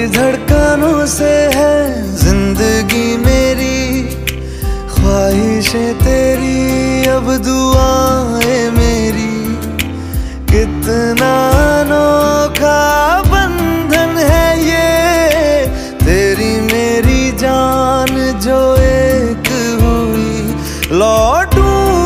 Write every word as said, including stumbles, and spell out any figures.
धड़कनों से है जिंदगी मेरी, ख्वाहिशें तेरी अब दुआएं मेरी। कितना अनोखा बंधन है ये, तेरी मेरी जान जो एक हुई। लौटूं